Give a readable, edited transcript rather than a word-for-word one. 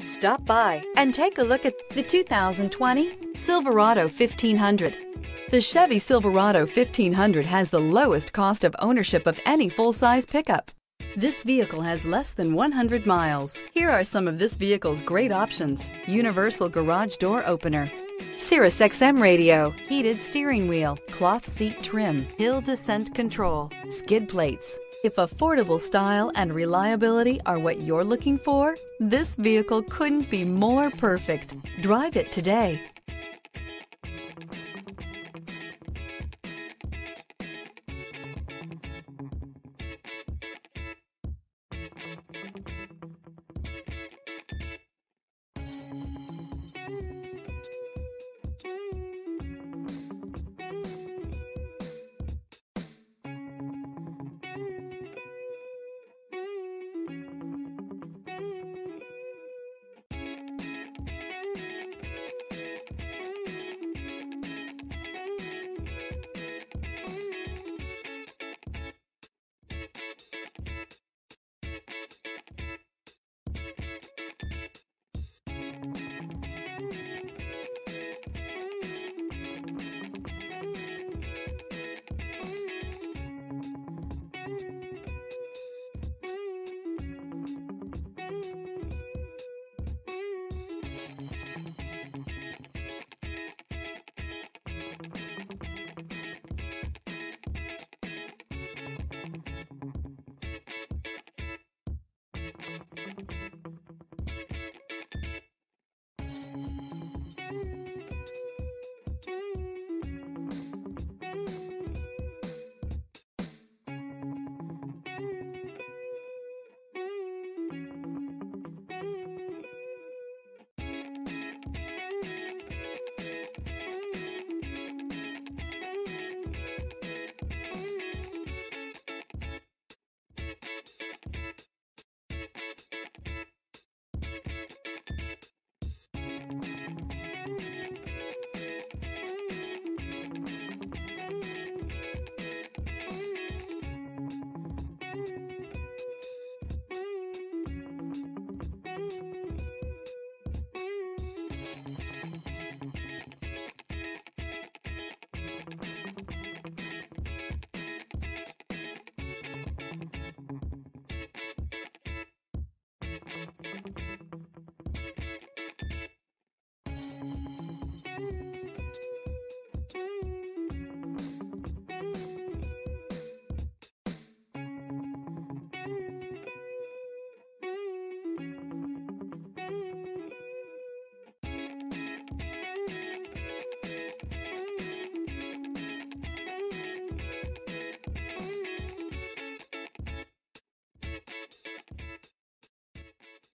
Stop by and take a look at the 2020 Silverado 1500. The Chevy Silverado 1500 has the lowest cost of ownership of any full-size pickup. This vehicle has less than 100 miles. Here are some of this vehicle's great options: universal garage door opener, Sirius XM radio, heated steering wheel, cloth seat trim, hill descent control, skid plates. If affordable style and reliability are what you're looking for, this vehicle couldn't be more perfect. Drive it today.